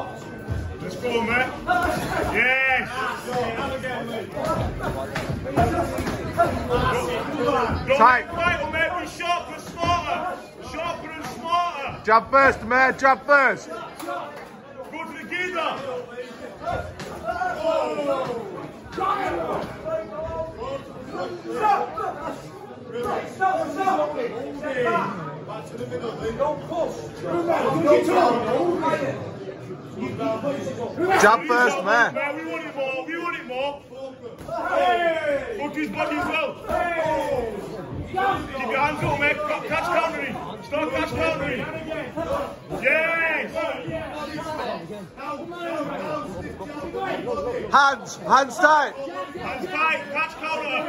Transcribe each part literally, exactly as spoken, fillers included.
Let's go, man. Yes. Don't Tight. fight, Umair. Be sharper, smarter. Sharper and smarter. Jab first, Umair. Jab first. Go to the geezer. Back to the middle, don't push. Jab first, man. We want it more. We want it more. Go to his body as well. Keep your hands up, mate. Catch countering. Start catch countering. Yes. Hands. Hands tight. Hands tight. Catch counter.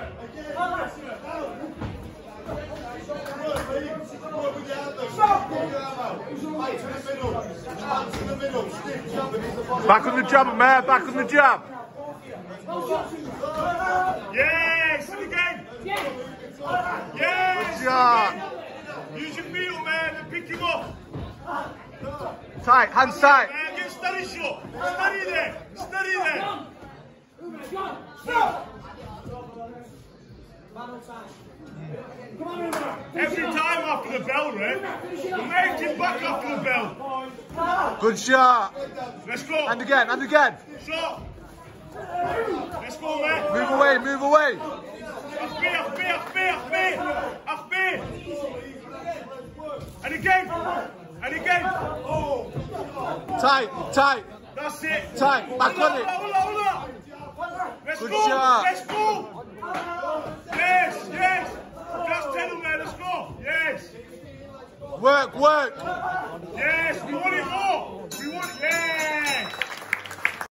Back on the jab, Umair. Back on the jab. Yes. And again. Yes. Good shot. Use your feet, man, and pick him up. Tight. Hands tight. Man, get steady shot. Steady there. Steady there. Every time after the bell, Red, make him back after the bell. Good shot. Let's go. And again. And again. Shot. Let's go, man. Move away. Move away. Achbe, achbe, achbe, achbe. Achbe. And again. And again. Tight. Tight. That's it. Tight. Back on it. Hold on, hold on. Let's Good go. shot. Let's go. Yes, yes. That's ten, man. Let's go. Yes. Work. Work. Yes, we